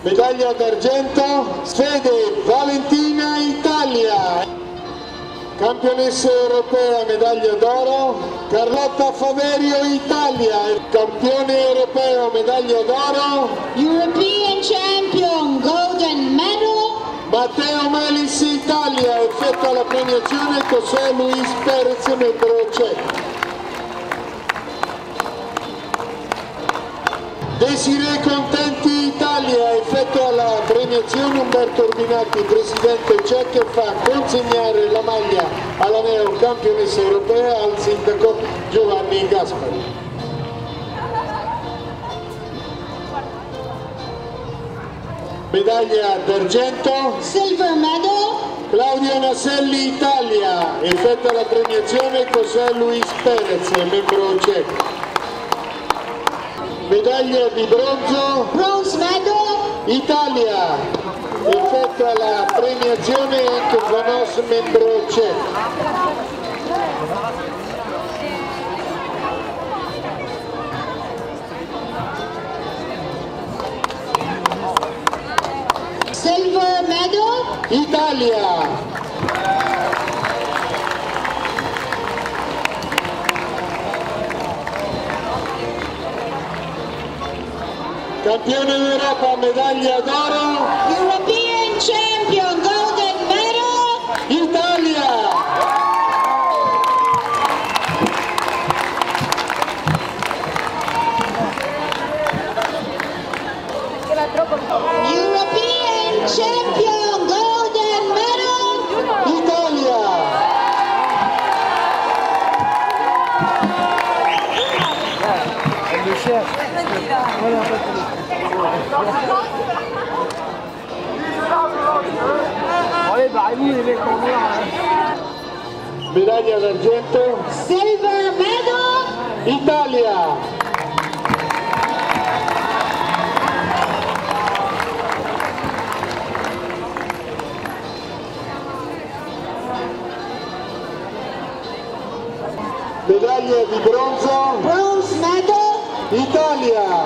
Medaglia d'argento, Fede Valentina, Italia. Campionessa europea, medaglia d'oro, Carlotta Faverio, Italia. Campione europeo, medaglia d'oro, European champion, golden medal, Matteo Melis, Italia. Effettua la premiazione José Luis Perez, membro CEC. Desiree Contenti, Italia. Effettua la premiazione Umberto Urbinati, presidente CEC, e fa consegnare la maglia alla neo campionessa europea al sindaco Giovanni Gaspari. Medaglia d'argento, silver medal, Claudio Naselli, Italia. Effettua la premiazione José Luis Perez, membro CEC. Medaglia di bronzo, bronze medal, Italia. Effettua la premiazione anche Vanos, membro CEC. silver medal, Italia. Campione d'Europa, medaglia d'oro, European champion, golden medal, Italia. European champion, golden medal, Italia. Medaglia d'argento, silver medal, Italia. Medaglia di bronzo, bronze medal, Italia.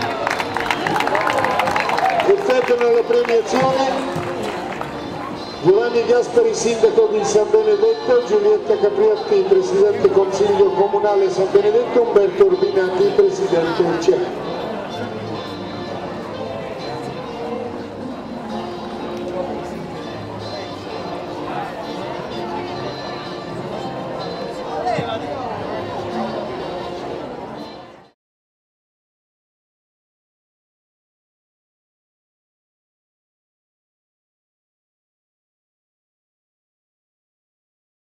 Effettuano la premiazione Giovanni Gaspari, sindaco di San Benedetto, Giulietta Capriotti, presidente consiglio comunale San Benedetto, Umberto Urbinati, presidente CEC.